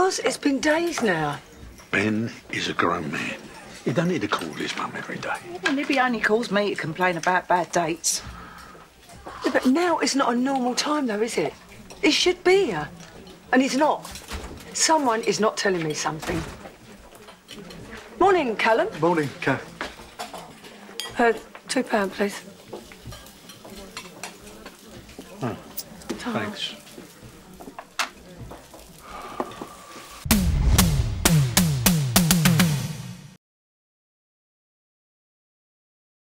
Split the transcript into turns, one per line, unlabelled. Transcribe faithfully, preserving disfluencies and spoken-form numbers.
Because it's been days now.
Ben is a grown man. He don't need to call his mum every day.
Well, if he only calls me to complain about bad dates.
Yeah, but now it's not a normal time, though, is it? He should be here. And he's not. Someone is not telling me something. Morning, Callum.
Morning, Kath.
Uh, two pound, please.
Oh, thanks.